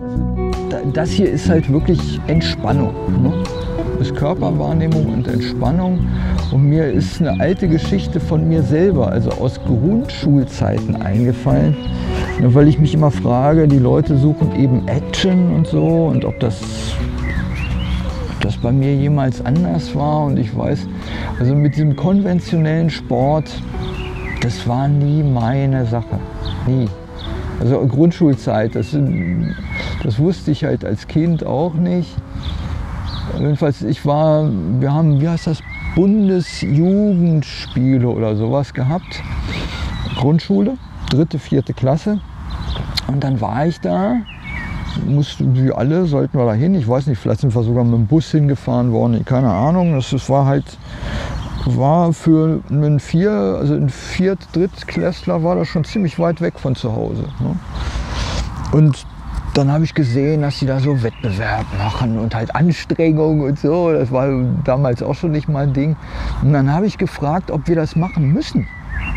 Das hier ist halt wirklich Entspannung. Ne? Das ist Körperwahrnehmung und Entspannung. Und mir ist eine alte Geschichte von mir selber, also aus Grundschulzeiten eingefallen. Weil ich mich immer frage, die Leute suchen eben Action und so und ob das bei mir jemals anders war. Und ich weiß, also mit diesem konventionellen Sport, das war nie meine Sache. Nie. Also Grundschulzeit, das wusste ich halt als Kind auch nicht. Jedenfalls, wir haben, wie heißt das, Bundesjugendspiele oder sowas gehabt. Grundschule, 3., 4. Klasse. Und dann war ich da, wie alle, sollten wir da hin. Ich weiß nicht, vielleicht sind wir sogar mit dem Bus hingefahren worden, keine Ahnung. Das war für einen Drittklässler war das schon ziemlich weit weg von zu Hause. Ne? Und dann habe ich gesehen, dass sie da so Wettbewerb machen und halt Anstrengung und so. Das war damals auch schon nicht mein Ding. Und dann habe ich gefragt, ob wir das machen müssen.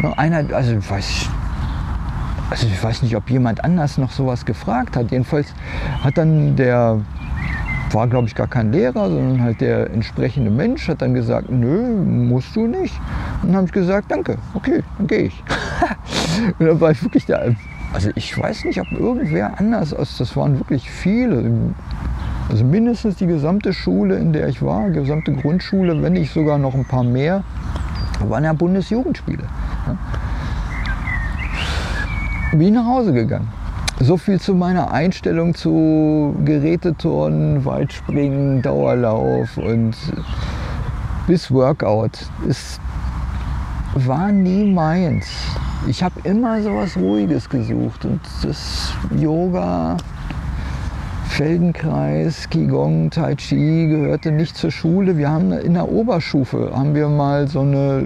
Ich weiß nicht, ob jemand anders noch sowas gefragt hat. Jedenfalls hat dann war glaube ich gar kein Lehrer, sondern halt der entsprechende Mensch hat dann gesagt, nö, musst du nicht. Und dann habe ich gesagt, danke, okay, dann gehe ich. Und dann war ich wirklich da. Also ich weiß nicht, ob irgendwer anders, das waren wirklich viele, also mindestens die gesamte Schule, in der ich war, gesamte Grundschule, wenn nicht sogar noch ein paar mehr, waren ja Bundesjugendspiele. Bin ich nach Hause gegangen. So viel zu meiner Einstellung zu Geräteturnen, Weitspringen, Dauerlauf und bis Workout. Es war nie meins. Ich habe immer so was Ruhiges gesucht und das Yoga, Feldenkreis, Qigong, Tai Chi gehörte nicht zur Schule. Wir haben in der Oberstufe mal so eine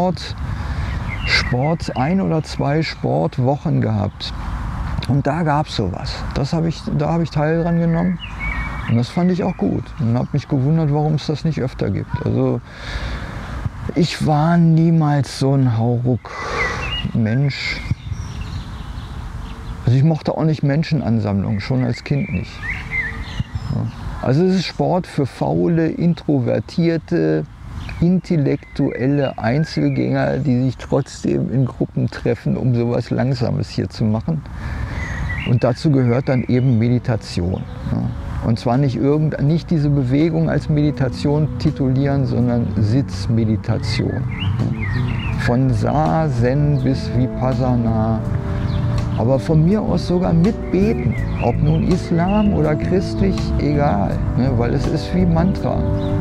1 oder 2 Sportwochen gehabt. Und da gab es sowas. Da habe ich Teil dran genommen und das fand ich auch gut. Und habe mich gewundert, warum es das nicht öfter gibt. Also ich war niemals so ein Hauruck-Mensch. Also ich mochte auch nicht Menschenansammlungen, schon als Kind nicht. Also es ist Sport für faule, introvertierte, intellektuelle Einzelgänger, die sich trotzdem in Gruppen treffen, um sowas Langsames hier zu machen. Und dazu gehört dann eben Meditation. Und zwar nicht diese Bewegung als Meditation titulieren, sondern Sitzmeditation. Von Sa-Zen bis Vipassana. Aber von mir aus sogar mit Beten, ob nun Islam oder christlich, egal, weil es ist wie Mantra.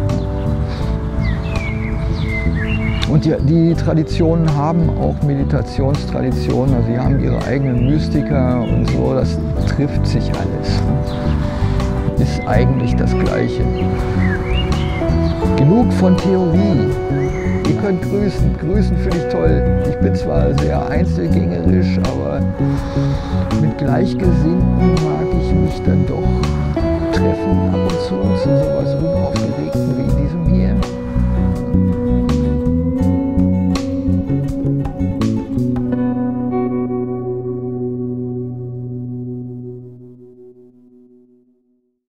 Und die Traditionen haben auch Meditationstraditionen, also sie haben ihre eigenen Mystiker und so, das trifft sich alles. Ist eigentlich das Gleiche. Genug von Theorie. Ihr könnt grüßen. Grüßen finde ich toll. Ich bin zwar sehr einzelgängerisch, aber mit Gleichgesinnten mag ich mich dann doch treffen ab und zu sowas Unaufgeregten wie in diesem